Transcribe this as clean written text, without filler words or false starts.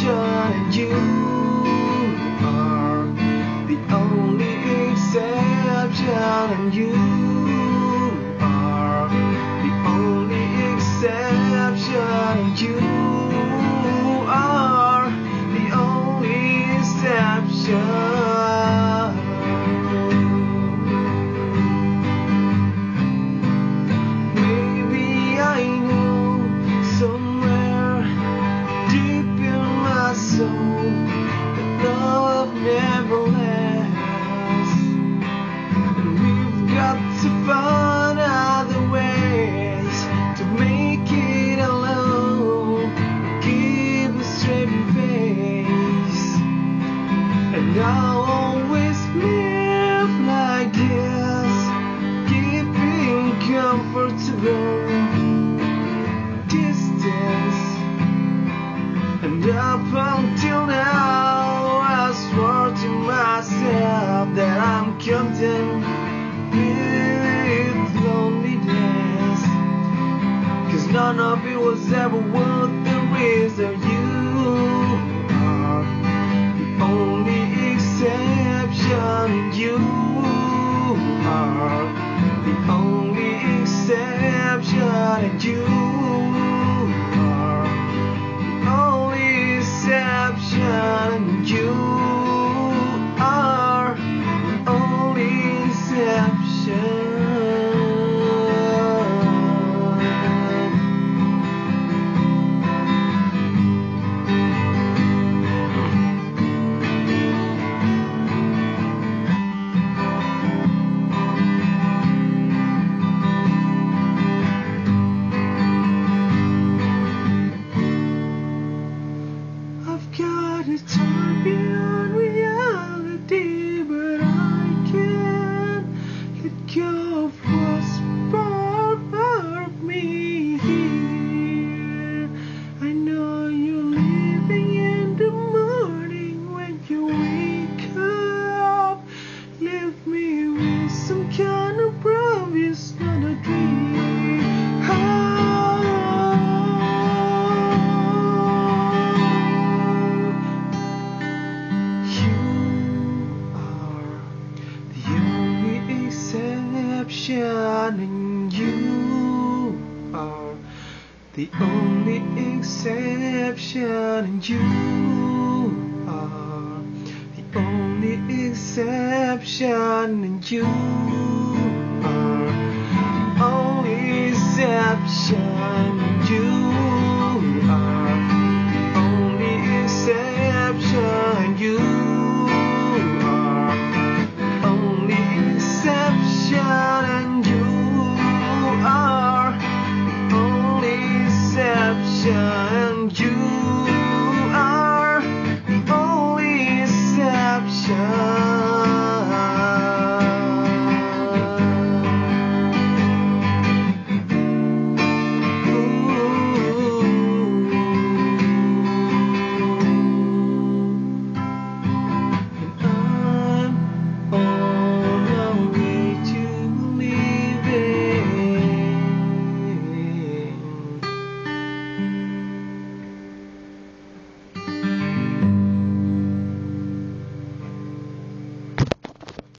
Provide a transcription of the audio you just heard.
and you are the only exception, and you are the only exception, and you are the only exception. Never lasts, and we've got to find other ways to make it alone. Keep a straight face, and I'll always live like this, keeping comfortable distance, and up until now to myself that I'm content with loneliness, 'cause none of it was ever worth the risk. That you are the only exception, and you are the only exception, and you are the only exception, and you are the only exception. I've got a champion reality, but I can't let go of what's part of me here. I know you're leaving in the morning when you wake up. Leave me with some kind of promise, not a dream. And you are the only exception, and you are the only exception, and you are the only exception, and you are the only exception, and you are the only exception, and you are the only exception, and you